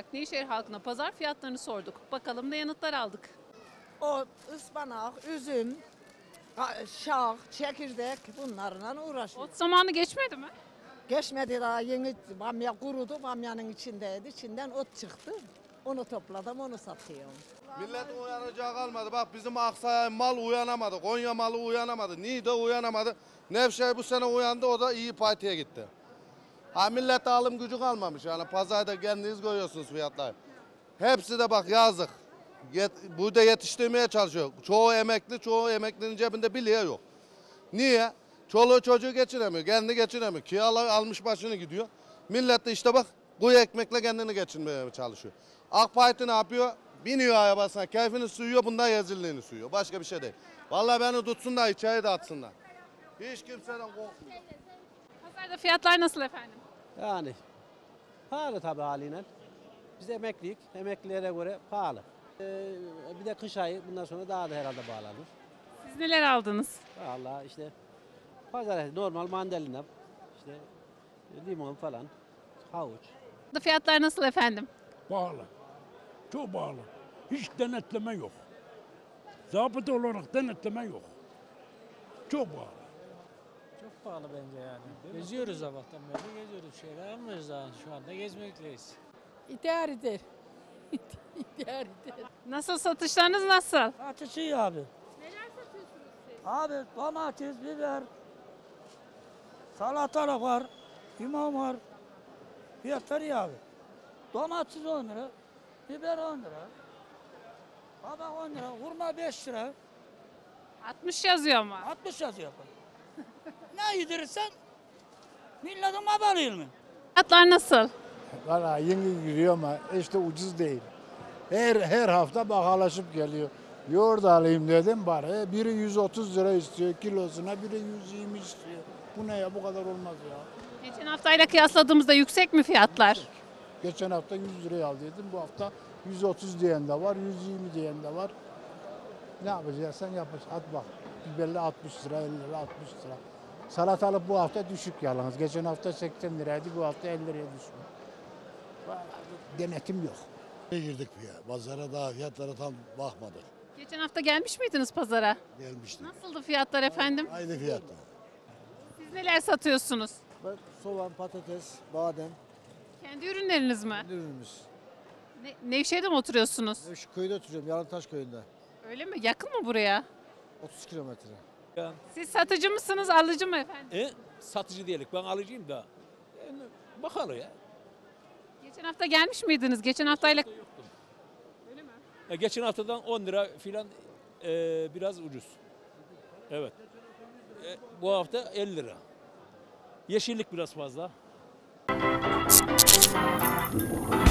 olarak Nevşehir halkına pazar fiyatlarını sorduk. Bakalım ne yanıtlar aldık. O ıspanak, üzüm, şah, çekirdek bunlarla uğraşıyor. Ot zamanı geçmedi mi? Geçmedi daha yeni bamya kurudu, bamyanın içindeydi. İçinden ot çıktı. Onu topladım, onu satıyorum. Milletin uyanacağı kalmadı. Bak bizim Aksaray mal uyanamadı. Konya malı uyanamadı. Niğde uyanamadı. Nevşehir bu sene uyandı, o da İyi Parti'ye gitti. Ha millete alım gücü kalmamış yani pazarda kendiniz görüyorsunuz fiyatları. Hepsi de bak yazık. Burada yetiştirmeye çalışıyor. Çoğu emekli, çoğu emeklinin cebinde bir lira yok. Niye? Çoluğu çocuğu geçiremiyor, kendi geçiremiyor. Kiralar almış başını gidiyor. Millet de işte bak kuyu ekmekle kendini geçirmeye çalışıyor. AK Parti ne yapıyor? Biniyor arabasına, keyfini suyuyor, bundan rezilliğini suyuyor. Başka bir şey değil. Vallahi beni tutsun da içeri de atsınlar. Hiç kimseden korkmuyor. Pazarda fiyatlar nasıl efendim? Yani pahalı tabii haliyle. Biz emekliyik. Emeklilere göre pahalı. Bir de kış ayı bundan sonra daha da herhalde bağlanır. Siz neler aldınız? Vallahi işte pazar normal mandalina, işte limon falan, havuç. Fiyatlar nasıl efendim? Pahalı. Çok pahalı. Hiç denetleme yok. Zabıta olarak denetleme yok. Çok pahalı. Çok pahalı bence yani. Geziyoruz sabahtan beri geziyoruz. Şeyler almıyoruz daha. Şu anda gezmekteyiz. İdare eder. İdare eder. Nasıl satışlarınız nasıl? Atışı iyi abi. Neler satıyorsunuz siz? Abi domates, biber, salatalık var, limon var. Fiyatları iyi abi. Domates 10 lira, biber 10 lira, kabak 10 lira, hurma 5 lira, 60 yazıyor ama. 60 yazıyor. Ne yedirirsen milletin haberiyim mi? Fiyatlar nasıl? Valla yeni giriyor ama işte ucuz değil. Her hafta bahalaşıp geliyor. Yoğurt alayım dedim bari. Biri 130 lira istiyor kilosuna, biri 120 istiyor. Bu ne ya, bu kadar olmaz ya. Geçen haftayla kıyasladığımızda yüksek mi fiyatlar? Geçen hafta 100 liraya aldıydım. Bu hafta 130 diyen de var, 120 diyen de var. Ne yapacaksan yapacaksın. At bak. Biberli 60 lira, 50 lira, 60 lira. Salatalık bu hafta düşük yalnız. Geçen hafta 80 liraydı, bu hafta 50 liraya düşmüş. Denetim yok. Girdik pazara, daha fiyatlara tam bakmadık. Geçen hafta gelmiş miydiniz pazara? Gelmiştik. Nasıldı fiyatlar efendim? Aynı fiyatta. Siz neler satıyorsunuz? Ben soğan, patates, badem Kendi ürünleriniz mi? ürünümüz. Nevşehir'de mi oturuyorsunuz? Şu köyde oturuyorum, Yalantaş köyünde. Öyle mi? Yakın mı buraya? 30 kilometre. Siz satıcı mısınız, alıcı mı efendim? Satıcı değilik. Ben alıcıyım da. Yani bakalım ya. Geçen hafta gelmiş miydiniz? Geçen haftayla... Öyle mi? Geçen haftadan 10 lira filan biraz ucuz. Evet. Bu hafta 50 lira. Yeşillik biraz fazla.